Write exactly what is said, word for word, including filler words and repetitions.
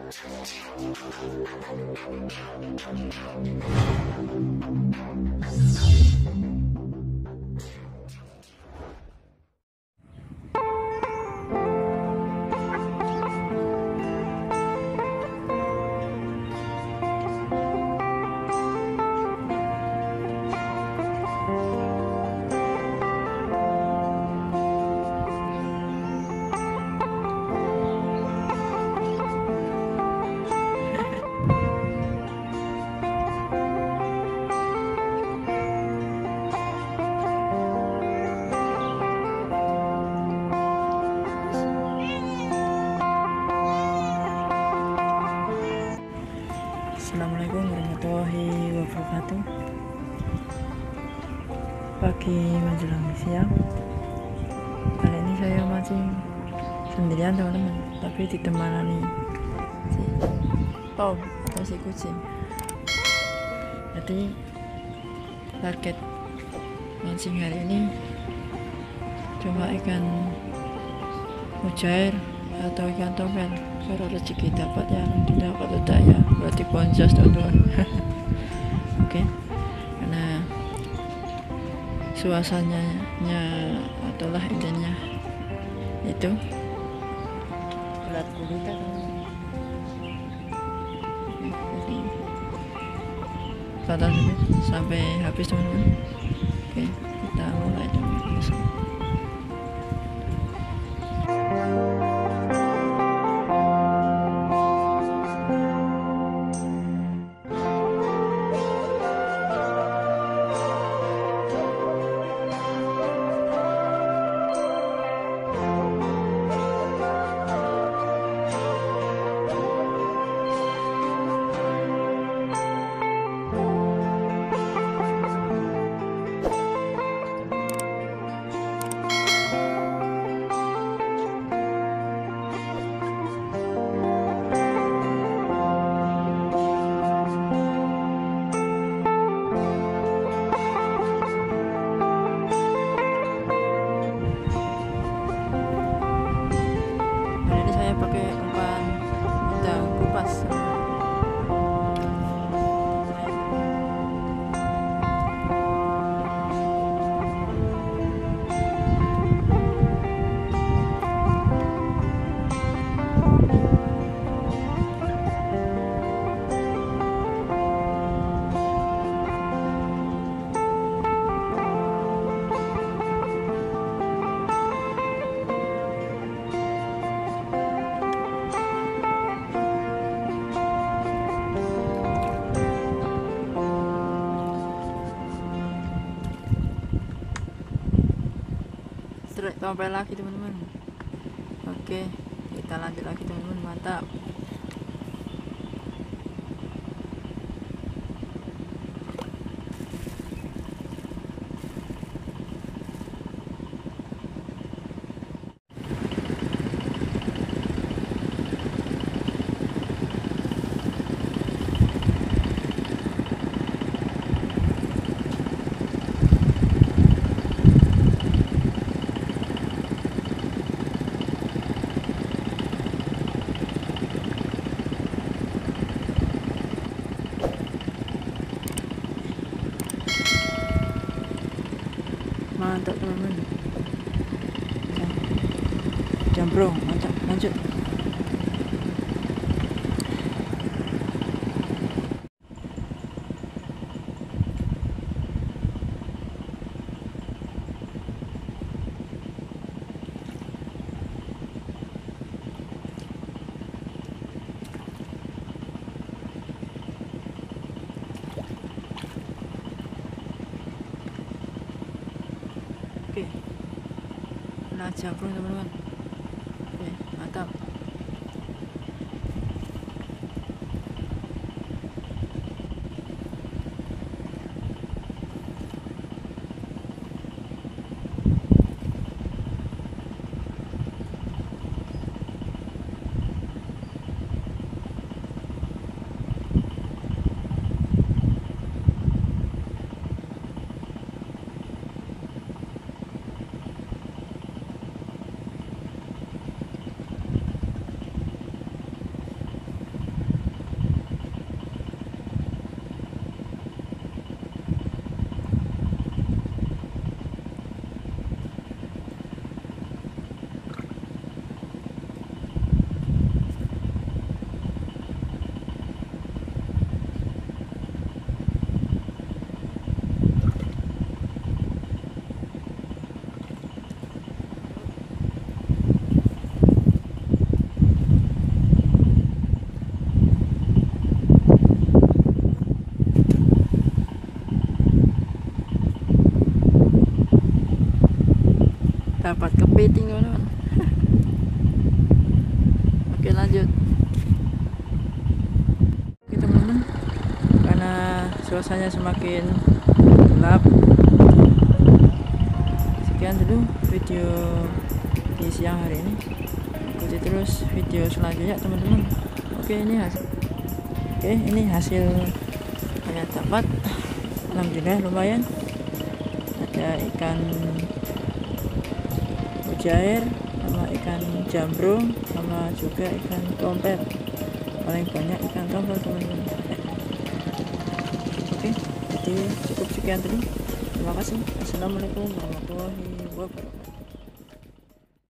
Assalamualaikum warahmatullahi wabarakatuh. Pagi menjelang siang. Kali ini saya mancing sendirian teman-teman, tapi ditemani si Tom atau si kucing. Jadi target mancing hari ini cuma ikan mujair atau ikan topel. Kalau rezeki dapat ya alhamdulillah, kalau tidak ya berarti boncos teman-teman. Oke okay. Karena suasananya adalah intinya itu berat gurita tonton sampai habis teman-teman. Oke, kita mulai teman-teman. Pakai umpan udang kupas. Strike tompel lagi teman-teman. Oke, kita lanjut lagi teman-teman. Mantap. Mantap teman-teman. Jambrong, mantap, lanjut. Oke, nah jambrong teman-teman. Oke, mantap. dapat kepiting teman-teman. Oke lanjut. Oke teman-teman, karena suasananya semakin gelap, sekian dulu video di siang hari ini. Ikuti terus video selanjutnya teman-teman. Oke ini hasil oke ini hasil saya dapat. Alhamdulillah lumayan, ada ikan mujair sama ikan jambrung sama juga ikan tompel. Paling banyak ikan tompel teman-teman. Oke jadi cukup sekian dulu. Terima kasih. Assalamualaikum warahmatullahi wabarakatuh.